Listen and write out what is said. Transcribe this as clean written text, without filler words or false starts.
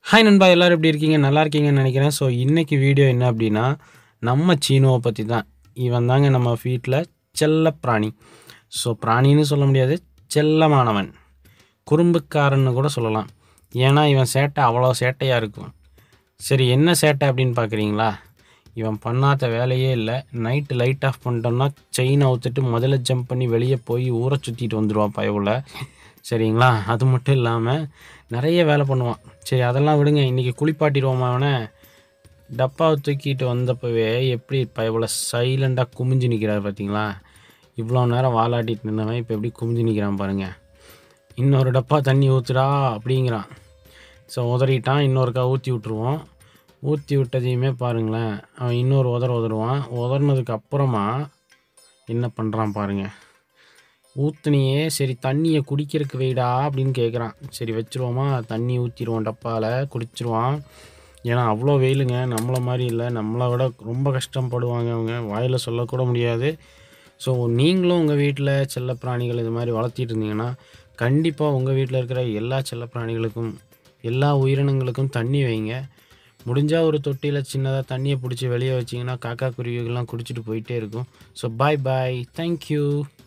Hi நண்பா, எல்லாரும் எப்படி இருக்கீங்க? நல்லா இருக்கீங்கன்னு நினைக்கிறேன். ஸோ இன்னைக்கு வீடியோ என்ன அப்படின்னா, நம்ம சீனுவை பற்றி தான். இவன் தாங்க நம்ம வீட்டில் செல்ல பிராணி. ஸோ பிராணின்னு சொல்ல முடியாது, செல்லமானவன், குறும்புக்காரன்னு கூட சொல்லலாம். ஏன்னா இவன் சேட்டை அவ்வளோ சேட்டையாக இருக்கும். சரி, என்ன சேட்டை அப்படின்னு பார்க்குறீங்களா? இவன் பண்ணாத வேலையே இல்லை. நைட்டு லைட் ஆஃப் பண்ணிட்டோம்னா செயின் அவுத்துட்டு முதல்ல ஜம்ப் பண்ணி வெளியே போய் ஊரை சுற்றிட்டு வந்துடுவான் பயவுல. சரிங்களா? அது மட்டும் இல்லாமல் நிறைய வேலை பண்ணுவான். சரி, அதெல்லாம் விடுங்க. இன்றைக்கி குளிப்பாட்டிடுவோமா அவனை? டப்பாவை தூக்கிட்டு வந்தப்பவே எப்படி பயவுல சைலண்டாக குமிஞ்சு நிற்கிறார் பார்த்தீங்களா? இவ்வளோ நேரம் வாலாட்டிட்டு நின்றவன் இப்போ எப்படி குமிஞ்சு நிற்கிறான் பாருங்கள். இன்னொரு டப்பா தண்ணி ஊற்றுடா அப்படிங்கிறான். ஸோ உதறிட்டான். இன்னொருக்கா ஊற்றி விட்ருவோம். ஊற்றி விட்டதையுமே பாருங்களேன், அவன் இன்னொரு உதறுவான். உதறினதுக்கு அப்புறமா என்ன பண்ணுறான் பாருங்கள். ஊற்றுனியே, சரி தண்ணியை குடிக்கிறதுக்கு வைடா அப்படின்னு கேட்குறான். சரி வச்சுருவோமா, தண்ணி ஊற்றிடுவோம், டப்பாவில் குடிச்சிருவான். ஏன்னா அவ்வளோ வெயிலுங்க. நம்மளை மாதிரி இல்லை, நம்மளை விட ரொம்ப கஷ்டப்படுவாங்க அவங்க, வாயில் சொல்லக்கூட முடியாது. ஸோ நீங்களும் உங்கள் வீட்டில் செல்லப்பிராணிகள் இது மாதிரி வளர்த்திட்டு இருந்தீங்கன்னா கண்டிப்பாக உங்கள் வீட்டில் இருக்கிற எல்லா செல்லப்பிராணிகளுக்கும் எல்லா உயிரினங்களுக்கும் தண்ணி வைங்க. முடிஞ்சால் ஒரு தொட்டியில் சின்னதாக தண்ணியை பிடிச்சி வெளியே வச்சிங்கன்னா காக்கா குருவிகள்லாம் குடிச்சிட்டு போயிட்டே இருக்கும். So bye bye, thank you.